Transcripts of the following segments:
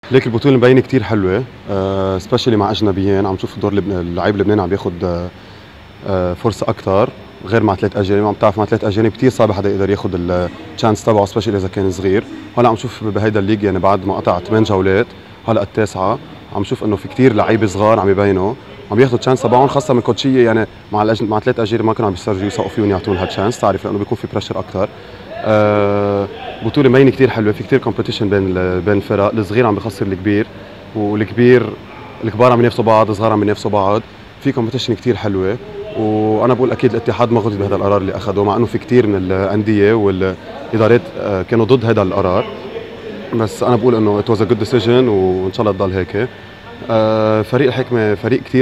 ليك البطولة مبينة كتير حلوة، سبيشلي مع أجنبيين. عم نشوف دور اللعيب اللبناني عم بياخد فرصة أكتر غير مع ثلاث أجانب. عم تعرف مع ثلاث أجانب كتير صعب حدا يقدر ياخد التشانس تبعه، سبيشلي إذا كان صغير. هلا عم نشوف بهيدا الليج يعني بعد ما قطع 8 جولات هلا التاسعة، عم نشوف إنه في كتير لعيبة صغار عم يبينوا عم ياخذوا تشانس تبعهم، خاصة من كوتشية يعني مع ثلاث أجانب ما كانوا عم بيسترجوا يوثقوا فيهم يعطون هالتشانس، تعرف لأنه بيكون في بريشر أكتر. بطولة مبينة كتير حلوة، في كتير كومبيتيشن بين الفرق، الصغير عم بخسر الكبير الكبار عم ينافسوا بعض، الصغار عم ينافسوا بعض، في كومبيتيشن كتير حلوة. وانا بقول اكيد الاتحاد ما غلط بهذا القرار اللي اخذه، مع انه في كتير من الاندية والادارات كانوا ضد هذا القرار، بس انا بقول انه it was a good decision وان شاء الله تضل هيك. فريق الحكمة فريق كتير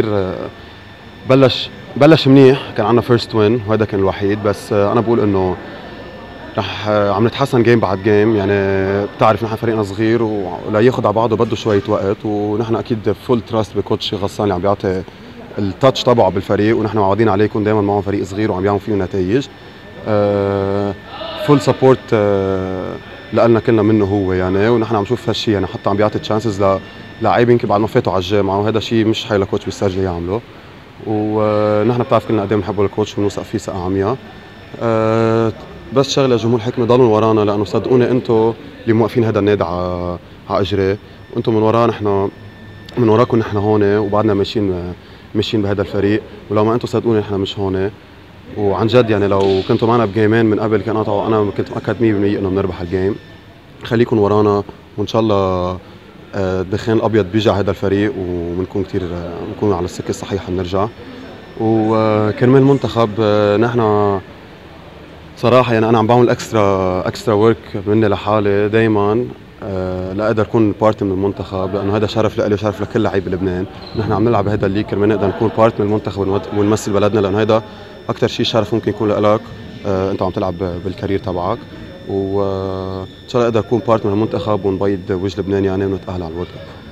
بلش منيح، كان عندنا فيرست وين وهذا كان الوحيد، بس انا بقول انه رح عم نتحسن جيم بعد جيم. يعني بتعرف نحن فريقنا صغير ولا ياخذ على بعضه بده شويه وقت، ونحن اكيد فول تراست بكوتش غسان اللي عم بيعطي التاتش تبعه بالفريق، ونحن معودين عليه يكون دائما معه فريق صغير وعم يعمل فيه نتائج. فول سبورت لنا كلنا منه هو يعني، ونحن عم نشوف هالشيء يعني، حتى عم بيعطي تشانسز للاعبين يمكن بعد ما فاتوا على الجامعه، وهذا شيء مش حي لكوتش بيسترجي يعمله. ونحن بتعرف كلنا قد ايه بنحبه الكوتش ونوثق فيه ثقه عمياء. بس شغله جمهور الحكمه ضلوا ورانا، لانه صدقوني انتم اللي موقفين هذا النادي على اجريه، وانتم من ورانا، نحن من وراكم، نحن هون وبعدنا ماشيين بهذا الفريق، ولو ما انتم صدقوني نحن مش هون. وعن جد يعني لو كنتوا معنا بجيمين من قبل كان قطعوا، انا كنت متاكد 100% انه بنربح الجيم. خليكم ورانا وان شاء الله الدخان الابيض بيجي على هذا الفريق، وبنكون كثير بنكون على السكه الصحيحه بنرجع. وكرمال المنتخب نحن صراحة يعني أنا عم بعمل اكسترا ورك مني لحالي دايما لأقدر أكون بارت من المنتخب، لأنه هذا شرف لإلي وشرف لكل لعيب بلبنان. نحن عم نلعب بهذا الليج كرمال نقدر نكون بارت من المنتخب ونمثل بلدنا، لأنه هذا أكثر شيء شرف ممكن يكون لك أنت عم تلعب بالكارير تبعك. وإن شاء الله أقدر أكون بارت من المنتخب ونبيض وجه لبنان يعني ونتأهل على الورد كاب.